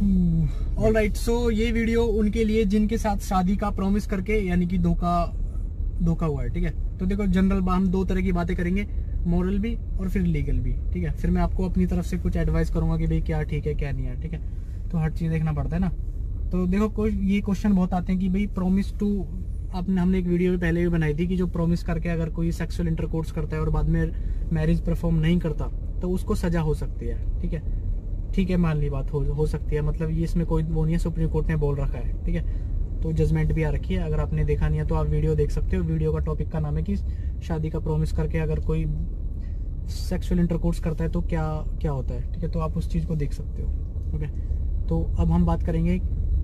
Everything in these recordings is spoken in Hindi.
ऑल राइट, सो ये वीडियो उनके लिए जिनके साथ शादी का प्रॉमिस करके यानी कि धोखा हुआ है। ठीक है, तो देखो जनरल हम दो तरह की बातें करेंगे, मॉरल भी और फिर लीगल भी। ठीक है, फिर मैं आपको अपनी तरफ से कुछ एडवाइस करूंगा कि भाई क्या ठीक है क्या नहीं है। ठीक है, तो हर चीज देखना पड़ता है ना। तो देखो कोई ये क्वेश्चन बहुत आते हैं कि भाई प्रॉमिस टू, हमने एक वीडियो पहले भी बनाई थी कि जो प्रॉमिस करके अगर कोई सेक्सुअल इंटरकोर्स करता है और बाद में मैरिज परफॉर्म नहीं करता तो उसको सजा हो सकती है। ठीक है, मान ली बात हो सकती है, मतलब ये इसमें कोई वो नहीं है, सुप्रीम कोर्ट ने बोल रखा है। ठीक है, तो जजमेंट भी आ रखी है। अगर आपने देखा नहीं है तो आप वीडियो देख सकते हो। वीडियो का टॉपिक का नाम है कि शादी का प्रॉमिस करके अगर कोई सेक्सुअल इंटरकोर्स करता है तो क्या क्या होता है। ठीक है, तो आप उस चीज को देख सकते हो। ओके, तो अब हम बात करेंगे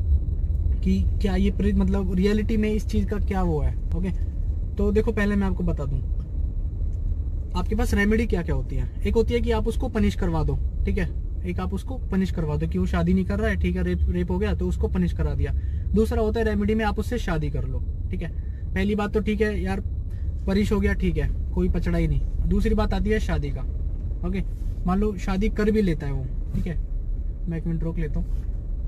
कि क्या ये मतलब रियलिटी में इस चीज का क्या वो है। ओके, तो देखो पहले मैं आपको बता दूं आपके पास रेमेडी क्या क्या होती है। एक होती है कि आप उसको पनिश करवा दो। ठीक है, एक आप उसको पनिश करवा दो कि वो शादी नहीं कर रहा है। ठीक है, रेप हो गया तो उसको पनिश करा दिया। दूसरा होता है रेमेडी में आप उससे शादी कर लो। ठीक है, पहली बात तो ठीक है यार, परिश हो गया, ठीक है, कोई पचड़ा ही नहीं। दूसरी बात आती है शादी का। ओके, मान लो शादी कर भी लेता है वो। ठीक है, मैं 1 मिनट रोक लेता हूँ।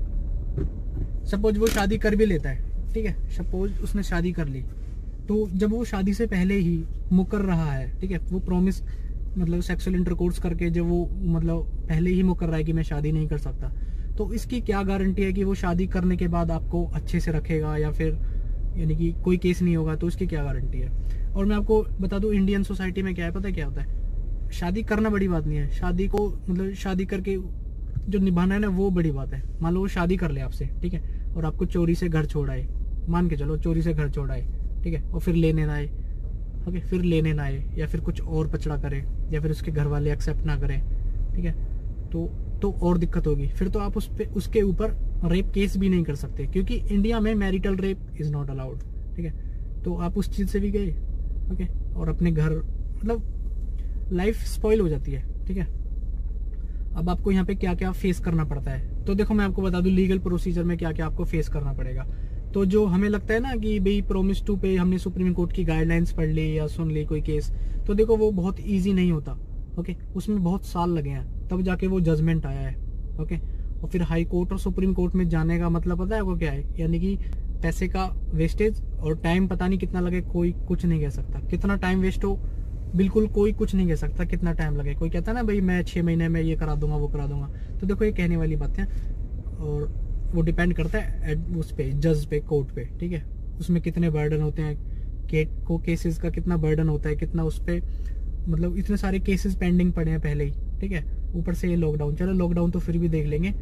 सपोज वो शादी कर भी लेता है। ठीक है, सपोज उसने शादी कर ली, तो जब वो शादी से पहले ही मुकर रहा है, ठीक है, वो प्रॉमिस मतलब सेक्सुअल इंटरकोर्स करके जब वो मतलब पहले ही मुकर रहा है कि मैं शादी नहीं कर सकता, तो इसकी क्या गारंटी है कि वो शादी करने के बाद आपको अच्छे से रखेगा या फिर यानी कि कोई केस नहीं होगा, तो उसकी क्या गारंटी है। और मैं आपको बता दूं इंडियन सोसाइटी में क्या है, पता है क्या होता है, शादी करना बड़ी बात नहीं है, शादी को मतलब शादी करके जो निभाना है ना वो बड़ी बात है। मान लो वो शादी कर ले आपसे, ठीक है, और आपको चोरी से घर छोड़ाए, मान के चलो चोरी से घर छोड़ाए, ठीक है, और फिर लेने ना आए। ओके, फिर लेने ना आए या फिर कुछ और पचड़ा करे या फिर उसके घर वाले एक्सेप्ट ना करें। ठीक है, तो और दिक्कत होगी। फिर तो आप उसके ऊपर रेप केस भी नहीं कर सकते, क्योंकि इंडिया में marital rape is not allowed. ठीक है, तो आप उस चीज से भी गए। ओके, और अपने घर मतलब लाइफ स्पॉइल हो जाती है। ठीक है, अब आपको यहाँ पे क्या क्या फेस करना पड़ता है, तो देखो मैं आपको बता दूं लीगल प्रोसीजर में क्या क्या आपको फेस करना पड़ेगा। तो जो हमें लगता है ना कि भाई प्रॉमिस टू पे हमने सुप्रीम कोर्ट की गाइडलाइंस पढ़ ली या सुन ली कोई केस, तो देखो वो बहुत इजी नहीं होता। ओके, उसमें बहुत साल लगे हैं तब जाके वो जजमेंट आया है। ओके, और फिर हाई कोर्ट और सुप्रीम कोर्ट में जाने का मतलब पता है आपको क्या है, यानी कि पैसे का वेस्टेज और टाइम पता नहीं कितना लगे, कोई कुछ नहीं कह सकता। कितना टाइम वेस्ट हो बिल्कुल कोई कुछ नहीं कह सकता, कितना टाइम लगे। कोई कहता है ना भाई मैं 6 महीने में ये करा दूंगा वो करा दूंगा, तो देखो ये कहने वाली बात है, और वो डिपेंड करता है उस पे जज पे, कोर्ट पे। ठीक है, उसमें कितने बर्डन होते हैं, केसेस का कितना बर्डन होता है, कितना उस पे मतलब इतने सारे केसेस पेंडिंग पड़े हैं पहले ही। ठीक है, ऊपर से ये लॉकडाउन, चलो लॉकडाउन तो फिर भी देख लेंगे।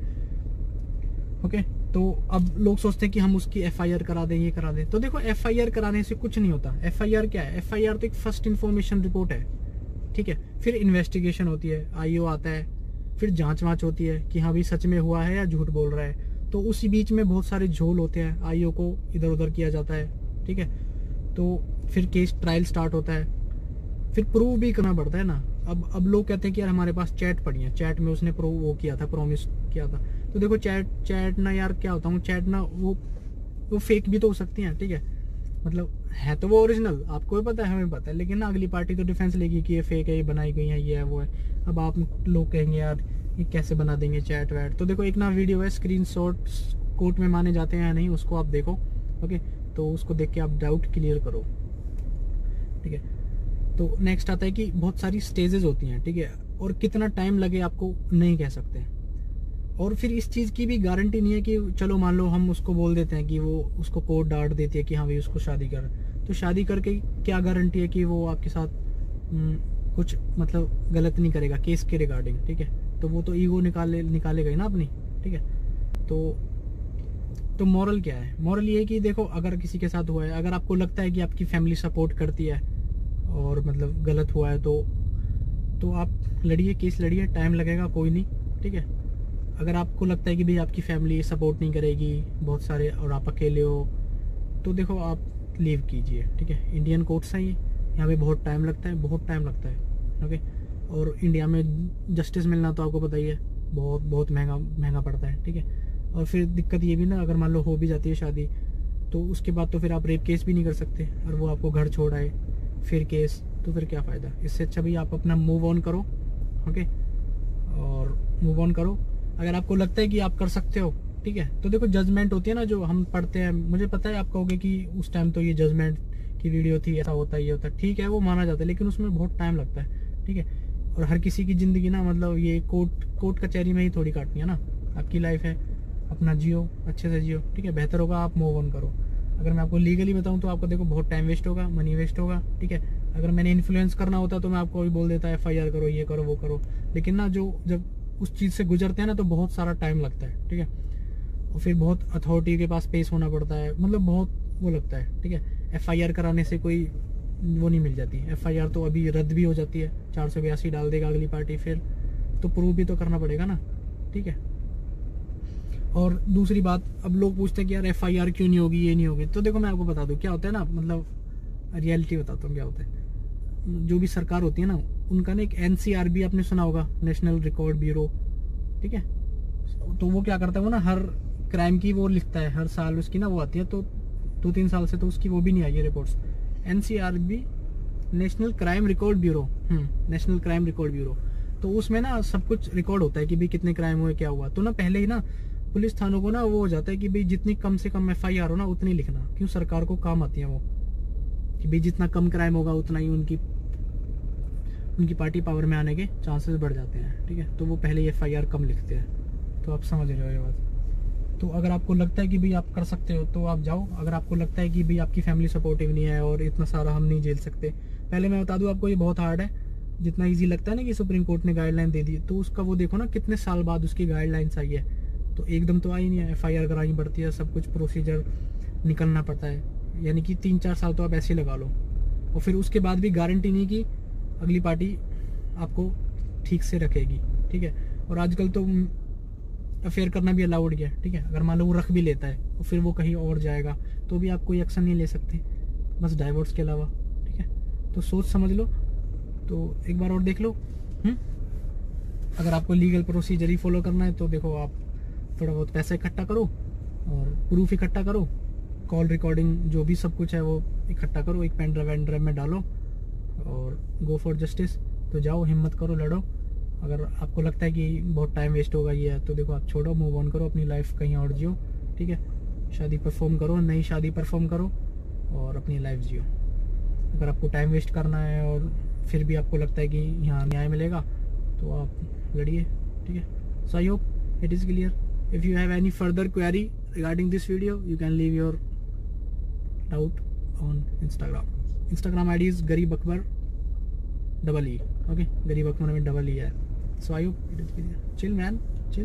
ओके, तो अब लोग सोचते हैं कि हम उसकी FIR करा दें, ये करा दें, तो देखो FIR कराने से कुछ नहीं होता। FIR क्या है, FIR तो एक फर्स्ट इन्फॉर्मेशन रिपोर्ट है। ठीक है, फिर इन्वेस्टिगेशन होती है, IO आता है, फिर जांच वाँच होती है कि हाँ भाई सच में हुआ है या झूठ बोल रहा है। तो उसी बीच में बहुत सारे झोल होते हैं, IO को इधर उधर किया जाता है। ठीक है, तो फिर केस ट्रायल स्टार्ट होता है, फिर प्रूव भी करना पड़ता है ना। अब लोग कहते हैं कि यार हमारे पास चैट पड़ी है, चैट में उसने प्रूव वो किया था, प्रॉमिस किया था। तो देखो चैट ना यार क्या होता हूँ, चैट ना वो फेक भी तो हो सकती है। ठीक है, मतलब है तो वो ओरिजिनल, आपको भी पता है हमें पता है, लेकिन ना अगली पार्टी तो डिफेंस लेगी कि ये फेक है, ये बनाई गई है, ये है वो है। अब आप लोग कहेंगे यार ये कैसे बना देंगे चैट वैट, तो देखो एक ना वीडियो है, स्क्रीनशॉट कोर्ट में माने जाते हैं या नहीं, उसको आप देखो। ओके, तो उसको देख के आप डाउट क्लियर करो। ठीक है, तो नेक्स्ट आता है कि बहुत सारी स्टेजेस होती हैं। ठीक है, और कितना टाइम लगे आपको नहीं कह सकते। और फिर इस चीज़ की भी गारंटी नहीं है कि चलो मान लो हम उसको बोल देते हैं कि वो उसको कोर्ट डांट देती है कि हाँ भाई उसको शादी कर, तो शादी करके क्या गारंटी है कि वो आपके साथ कुछ मतलब गलत नहीं करेगा केस के रिगार्डिंग। ठीक है, तो वो तो ईगो निकालेगा ही ना अपनी। ठीक है, तो मॉरल क्या है, मॉरल ये है कि देखो अगर किसी के साथ हुआ है, अगर आपको लगता है कि आपकी फैमिली सपोर्ट करती है और मतलब गलत हुआ है तो आप लड़िए, केस लड़िए, टाइम लगेगा कोई नहीं। ठीक है, अगर आपको लगता है कि भाई आपकी फैमिली सपोर्ट नहीं करेगी बहुत सारे और आप अकेले हो, तो देखो आप लीव कीजिए। ठीक है, इंडियन कोर्ट्स हैं ये, यहाँ पे बहुत टाइम लगता है, बहुत टाइम लगता है। ओके, और इंडिया में जस्टिस मिलना तो आपको पता ही है बहुत महंगा पड़ता है। ठीक है, और फिर दिक्कत ये भी ना, अगर मान लो हो भी जाती है शादी तो उसके बाद तो फिर आप रेप केस भी नहीं कर सकते, और वो आपको घर छोड़ आए फिर केस, तो फिर क्या फ़ायदा। इससे अच्छा भी आप अपना मूव ऑन करो। ओके, और मूव ऑन करो, अगर आपको लगता है कि आप कर सकते हो, ठीक है, तो देखो जजमेंट होती है ना जो हम पढ़ते हैं, मुझे पता है आप कहोगे कि उस टाइम तो ये जजमेंट की वीडियो थी, ऐसा होता है ये होता है, ठीक है वो माना जाता है, लेकिन उसमें बहुत टाइम लगता है, ठीक है। और हर किसी की ज़िंदगी ना मतलब ये कोर्ट कचहरी में ही थोड़ी काटनी है ना, आपकी लाइफ है, अपना जियो, अच्छे से जियो, ठीक है। बेहतर होगा आप मूव ऑन करो। अगर मैं आपको लीगली बताऊं तो आपको देखो बहुत टाइम वेस्ट होगा, मनी वेस्ट होगा, ठीक है। अगर मैंने इन्फ्लुएंस करना होता तो मैं आपको भी बोल देता FIR करो, ये करो वो करो, लेकिन ना जो जब उस चीज़ से गुजरते हैं ना तो बहुत सारा टाइम लगता है, ठीक है। और फिर बहुत अथॉरिटी के पास पेश होना पड़ता है, मतलब बहुत वो लगता है, ठीक है। FIR कराने से कोई वो नहीं मिल जाती, FIR तो अभी रद्द भी हो जाती है, 482 डाल देगा अगली पार्टी, फिर तो प्रूव भी तो करना पड़ेगा ना, ठीक है। और दूसरी बात, अब लोग पूछते हैं कि यार FIR क्यों नहीं होगी, ये नहीं होगी, तो देखो मैं आपको बता दूं क्या होता है ना, मतलब रियलिटी बताता हूँ क्या होता है। जो भी सरकार होती है ना, उनका ना एक NCRB आपने सुना होगा, नेशनल रिकॉर्ड ब्यूरो, ठीक है। तो वो क्या करता है, वो ना हर क्राइम की वो लिखता है, हर साल उसकी ना वो आती है, तो 2-3 साल से तो उसकी वो भी नहीं आई है reports. NCRB, national crime record bureau, national crime record bureau. तो उसमें ना सब कुछ रिकॉर्ड होता है कि भाई कितने क्राइम हुए, क्या हुआ। तो ना पहले ही ना पुलिस थानों को ना वो हो जाता है कि भाई जितनी कम से कम FIR हो ना उतनी लिखना, क्यों, सरकार को काम आती है वो, कि भाई जितना कम क्राइम होगा उतना ही उनकी पार्टी पावर में आने के चांसेस बढ़ जाते हैं, ठीक है। तो वो पहले ही FIR कम लिखते हैं, तो आप समझ रहे हो ये बात। तो अगर आपको लगता है कि भाई आप कर सकते हो तो आप जाओ। अगर आपको लगता है कि भाई आपकी फैमिली सपोर्टिव नहीं है और इतना सारा हम नहीं झेल सकते, पहले मैं बता दूं आपको ये बहुत हार्ड है। जितना इजी लगता है ना कि सुप्रीम कोर्ट ने गाइडलाइन दे दी, तो उसका वो देखो ना कितने साल बाद उसकी गाइडलाइंस आई है, तो एकदम तो आई नहीं है। FIR करानी पड़ती है, सब कुछ प्रोसीजर निकलना पड़ता है, यानी कि 3-4 साल तो आप ऐसे ही लगा लो। और फिर उसके बाद भी गारंटी नहीं कि अगली पार्टी आपको ठीक से रखेगी, ठीक है। और आजकल तो अफेयर करना भी अलाउड गया, ठीक है। अगर मान लो वो रख भी लेता है और फिर वो कहीं और जाएगा तो भी आप कोई एक्शन नहीं ले सकते, बस डाइवोर्स के अलावा, ठीक है। तो सोच समझ लो, तो एक बार और देख लो। अगर आपको लीगल प्रोसीजर ही फॉलो करना है तो देखो आप थोड़ा बहुत पैसा इकट्ठा करो और प्रूफ इकट्ठा करो, कॉल रिकॉर्डिंग जो भी सब कुछ है वो इकट्ठा करो, एक पेन ड्राइव में डालो और गो फॉर जस्टिस। तो जाओ, हिम्मत करो, लड़ो। अगर आपको लगता है कि बहुत टाइम वेस्ट होगा ये है, तो देखो आप छोड़ो, मूव ऑन करो, अपनी लाइफ कहीं और जियो, ठीक है। शादी परफॉर्म करो, नई शादी परफॉर्म करो और अपनी लाइफ जियो। अगर आपको टाइम वेस्ट करना है और फिर भी आपको लगता है कि यहाँ न्याय मिलेगा तो आप लड़िए, ठीक है। So I hope it is clear. If you have any further query regarding this video you can leave your doubt on Instagram ID is गरीब अकबर EE, ओके, गरीब अकबर में EE है। So I hope it is clear. Chill man, chill.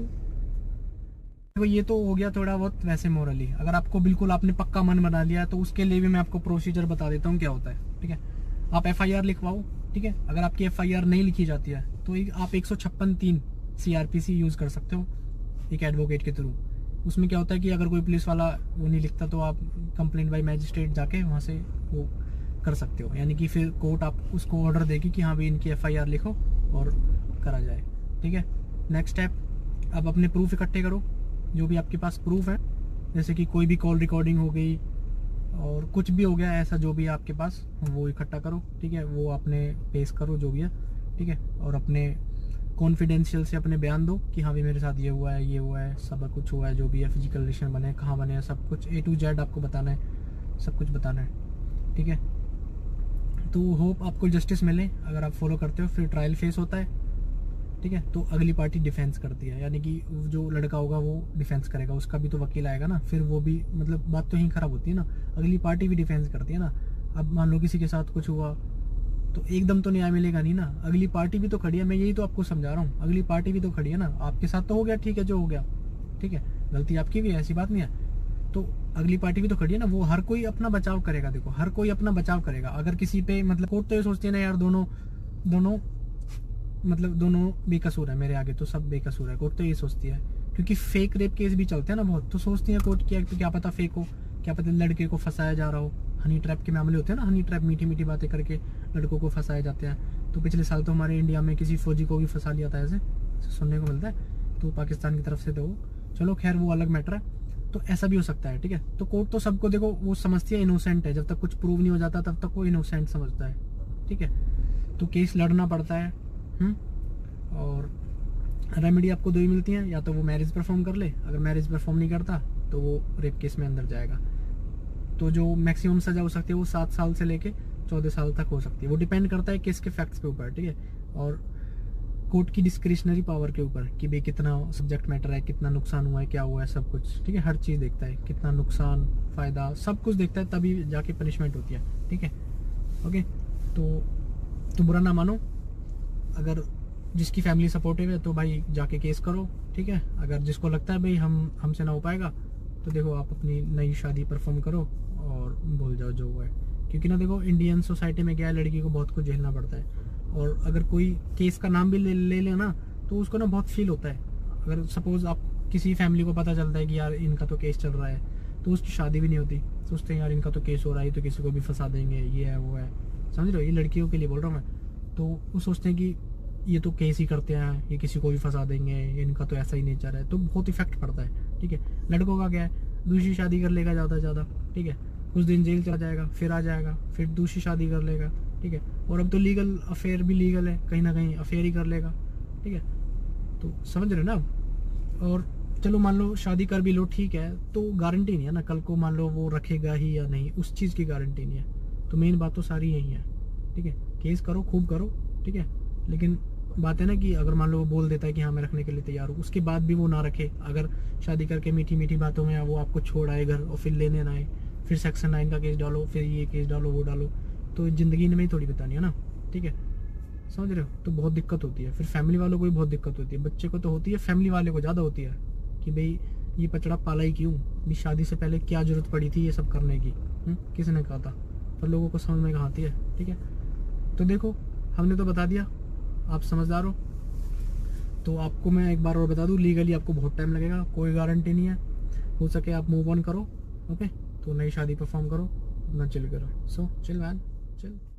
देखो ये तो हो गया थोड़ा बहुत वैसे मोरली। अगर आपको बिल्कुल आपने पक्का मन बना लिया तो उसके लिए भी मैं आपको प्रोसीजर बता देता हूँ क्या होता है, ठीक है। आप FIR लिखवाओ, ठीक है। अगर आपकी FIR नहीं लिखी जाती है तो आप 156(3) CRPC यूज़ कर सकते हो एक एडवोकेट के थ्रू। उसमें क्या होता है कि अगर कोई पुलिस वाला वो नहीं लिखता तो आप कंप्लेंट बाई मैजिस्ट्रेट जाके वहाँ से वो कर सकते हो, यानी कि फिर कोर्ट आप उसको ऑर्डर देगी कि हाँ भाई इनकी FIR लिखो और करा जाए, ठीक है। नेक्स्ट स्टेप, अब अपने प्रूफ इकट्ठे करो, जो भी आपके पास प्रूफ है, जैसे कि कोई भी कॉल रिकॉर्डिंग हो गई और कुछ भी हो गया ऐसा, जो भी आपके पास वो इकट्ठा करो, ठीक है। वो अपने पेश करो जो भी है, ठीक है। और अपने कॉन्फिडेंशियल से अपने बयान दो कि हाँ भाई मेरे साथ ये हुआ है, ये हुआ है, सब कुछ हुआ है, जो भी है, फिजिकल रिलेशन बने, कहाँ बने, सब कुछ A to Z आपको बताना है, सब कुछ बताना है, ठीक है। तो होप आपको जस्टिस मिले अगर आप फॉलो करते हो। फिर ट्रायल फेस होता है, ठीक है। तो अगली पार्टी डिफेंस करती है, यानी कि जो लड़का होगा वो डिफेंस करेगा, उसका भी तो वकील आएगा ना, फिर वो भी, मतलब बात तो यहीं खराब होती है ना, अगली पार्टी भी डिफेंस करती है ना। अब मान लो किसी के साथ कुछ हुआ तो एकदम तो न्याय मिलेगा नहीं ना, अगली पार्टी भी तो खड़ी है। मैं यही तो आपको समझा रहा हूँ, अगली पार्टी भी तो खड़ी है ना। आपके साथ तो हो गया, ठीक है, जो हो गया, ठीक है, गलती आपकी भी है, ऐसी बात नहीं है। तो अगली पार्टी भी तो खड़ी है ना, वो हर कोई अपना बचाव करेगा। देखो हर कोई अपना बचाव करेगा। अगर किसी पे, मतलब कोर्ट तो ये सोचती है ना यार दोनों मतलब दोनों बेकसूर है, मेरे आगे तो सब बेकसूर है, कोर्ट तो ये सोचती है। क्योंकि फेक रेप केस भी चलते हैं ना बहुत, तो सोचती है कोर्ट की तो क्या पता फेक हो, क्या पता लड़के को फंसाया जा रहा हो। हनी ट्रैप के मामले होते हैं ना, हनी ट्रैप, मीठी मीठी बातें करके लड़कों को फंसाए जाते हैं। तो पिछले साल तो हमारे इंडिया में किसी फौजी को भी फंसा लिया था, ऐसे सुनने को मिलता है, तो पाकिस्तान की तरफ से। तो चलो खैर वो अलग मैटर है, तो ऐसा भी हो सकता है, ठीक है। तो कोर्ट तो सबको, देखो वो समझती है इनोसेंट है, जब तक कुछ प्रूव नहीं हो जाता तब तक वो इनोसेंट समझता है, ठीक है। तो केस लड़ना पड़ता है। और रेमेडी आपको दो ही मिलती हैं, या तो वो मैरिज परफॉर्म कर ले, अगर मैरिज परफॉर्म नहीं करता तो वो रेप केस में अंदर जाएगा। तो जो मैक्सिमम सजा हो सकती है वो 7 साल से लेके 14 साल तक हो सकती है। वो डिपेंड करता है केस के फैक्ट्स के ऊपर, ठीक है, और कोर्ट की डिस्क्रिशनरी पावर के ऊपर कि भाई कितना सब्जेक्ट मैटर है, कितना नुकसान हुआ है, क्या हुआ है, सब कुछ, ठीक है, हर चीज़ देखता है, कितना नुकसान फ़ायदा सब कुछ देखता है, तभी जाके पनिशमेंट होती है, ठीक है। ओके, तो बुरा ना मानो, अगर जिसकी फैमिली सपोर्टिव है तो भाई जाके केस करो, ठीक है। अगर जिसको लगता है भाई हमसे ना हो पाएगा तो देखो आप अपनी नई शादी परफॉर्म करो और भूल जाओ जो हुआ है। क्योंकि ना देखो इंडियन सोसाइटी में क्या है, लड़की को बहुत कुछ झेलना पड़ता है, और अगर कोई केस का नाम भी ले लेना तो उसको ना बहुत फील होता है। अगर सपोज आप किसी फैमिली को पता चलता है कि यार इनका तो केस चल रहा है, तो उसकी शादी भी नहीं होती, सोचते हैं यार इनका तो केस हो रहा है तो किसी को भी फंसा देंगे, ये है वो है, समझ रहे हो, ये लड़कियों के लिए बोल रहा हूँ मैं। तो वो सोचते हैं कि ये तो केस ही करते हैं, ये किसी को भी फंसा देंगे, इनका तो ऐसा ही नेचर है, तो बहुत इफेक्ट पड़ता है, ठीक है। लड़कों का क्या है, दूसरी शादी कर लेगा ज़्यादा से ज़्यादा, ठीक है, कुछ दिन जेल चला जाएगा, फिर आ जाएगा, फिर दूसरी शादी कर लेगा, ठीक है। और अब तो लीगल अफेयर भी लीगल है, कहीं ना कहीं अफेयर ही कर लेगा, ठीक है। तो समझ रहे हो ना अब। और चलो मान लो शादी कर भी लो, ठीक है, तो गारंटी नहीं है ना कल को मान लो वो रखेगा ही या नहीं, उस चीज़ की गारंटी नहीं है। तो मेन बात तो सारी यही है, ठीक है। केस करो, खूब करो, ठीक है, लेकिन बात है ना कि अगर मान लो वो बोल देता है कि हाँ मैं रखने के लिए तैयार हूँ, उसके बाद भी वो ना रखे, अगर शादी करके मीठी मीठी बातों में वो आपको छोड़ आए घर और फिर लेने ना आए, फिर सेक्शन 9 का केस डालो, फिर ये केस डालो, वो डालो, तो ज़िंदगी में ही थोड़ी बितानी है ना, ठीक है, समझ रहे हो। तो बहुत दिक्कत होती है, फिर फैमिली वालों को भी बहुत दिक्कत होती है, बच्चे को तो होती है, फैमिली वाले को ज़्यादा होती है कि भाई ये पचड़ा पाला ही क्यों, भी शादी से पहले क्या जरूरत पड़ी थी ये सब करने की, किसने कहा था, पर लोगों को समझ में कहाँ आती है, ठीक है। तो देखो हमने तो बता दिया, आप समझदार हो। तो आपको मैं एक बार और बता दूं, लीगली आपको बहुत टाइम लगेगा, कोई गारंटी नहीं है, हो सके आप मूव ऑन करो, ओके। तो नई शादी परफॉर्म करो, अपना चिल करो, सो चिल मैन, चिल।